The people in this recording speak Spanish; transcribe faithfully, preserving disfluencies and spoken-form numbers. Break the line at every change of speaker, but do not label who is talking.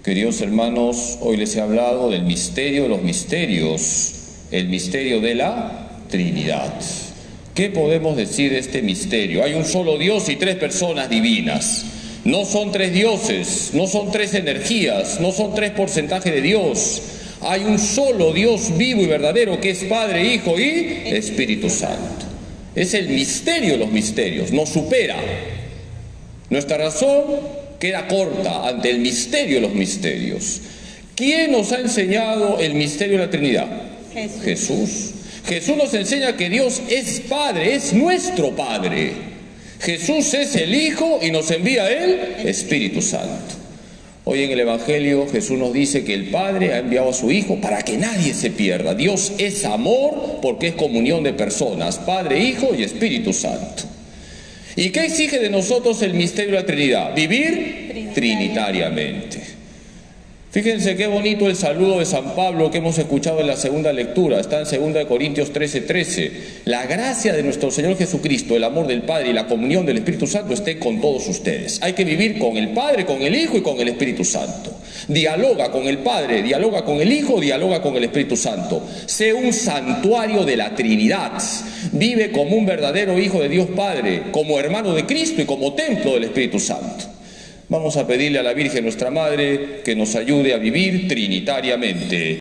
Queridos hermanos, hoy les he hablado del misterio de los misterios, el misterio de la Trinidad. ¿Qué podemos decir de este misterio? Hay un solo Dios y tres personas divinas. No son tres dioses, no son tres energías, no son tres porcentajes de Dios. Hay un solo Dios vivo y verdadero que es Padre, Hijo y Espíritu Santo. Es el misterio de los misterios, nos supera. Nuestra razón queda corta ante el misterio de los misterios. ¿Quién nos ha enseñado el misterio de la Trinidad?
Jesús.
Jesús. Jesús nos enseña que Dios es Padre, es nuestro Padre. Jesús es el Hijo y nos envía el Espíritu Santo. Hoy en el Evangelio Jesús nos dice que el Padre ha enviado a su Hijo para que nadie se pierda. Dios es amor porque es comunión de personas, Padre, Hijo y Espíritu Santo. ¿Y qué exige de nosotros el misterio de la Trinidad? Vivir trinitariamente. Fíjense qué bonito el saludo de San Pablo que hemos escuchado en la segunda lectura. Está en segunda de Corintios trece, trece. La gracia de nuestro Señor Jesucristo, el amor del Padre y la comunión del Espíritu Santo esté con todos ustedes. Hay que vivir con el Padre, con el Hijo y con el Espíritu Santo. Dialoga con el Padre, dialoga con el Hijo, dialoga con el Espíritu Santo. Sé un santuario de la Trinidad. Vive como un verdadero Hijo de Dios Padre, como hermano de Cristo y como templo del Espíritu Santo. Vamos a pedirle a la Virgen, nuestra Madre, que nos ayude a vivir trinitariamente.